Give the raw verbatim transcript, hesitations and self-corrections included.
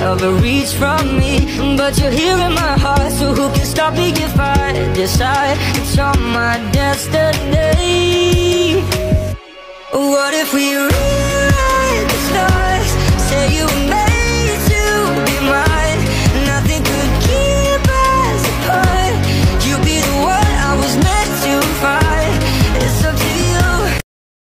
of a reach from me. But you're here in my heart, so who can stop me if I decide it's on my destiny? What if we